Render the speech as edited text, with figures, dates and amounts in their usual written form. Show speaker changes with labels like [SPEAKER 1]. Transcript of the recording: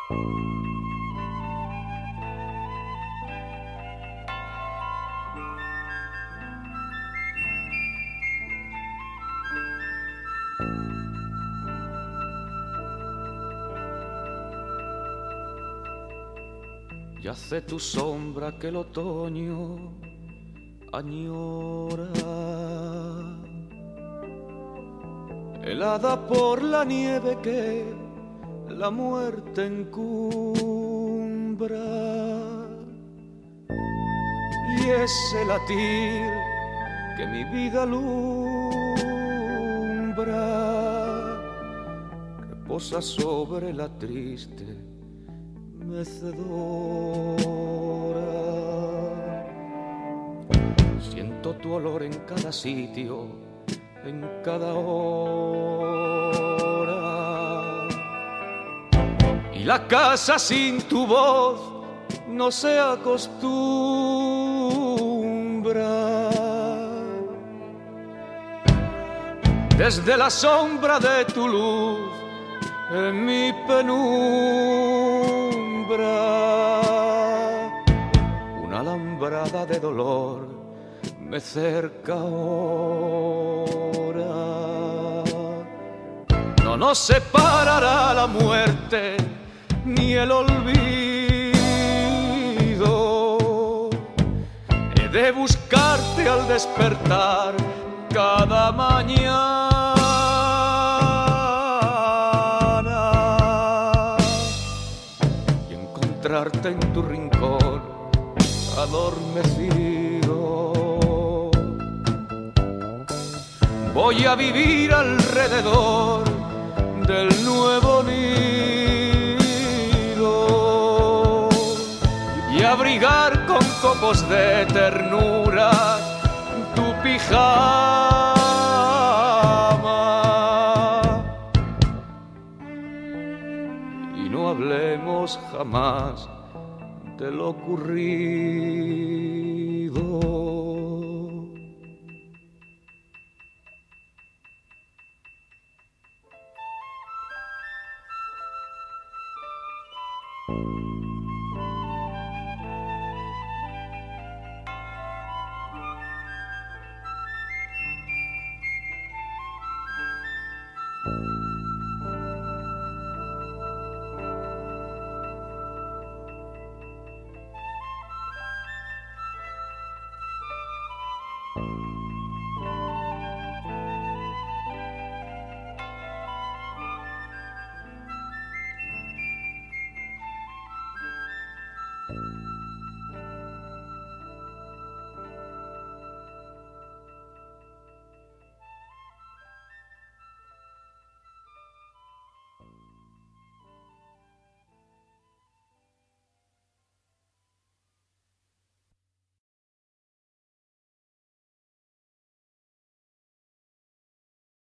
[SPEAKER 1] Yace tu sombra que el otoño añora, helada por la nieve que la muerte encumbra, y ese latir que mi vida alumbra reposa sobre la triste mecedora. Siento tu olor en cada sitio, en cada hora, y la casa sin tu voz no se acostumbra. Desde la sombra de tu luz en mi penumbra, una alambrada de dolor me cerca ahora. No nos separará la muerte ni el olvido. He de buscarte al despertar cada mañana y encontrarte en tu rincón adormecido. Voy a vivir alrededor del nuevo nido y abrigar con copos de ternura tu pijama. Y no hablemos jamás de lo ocurrido.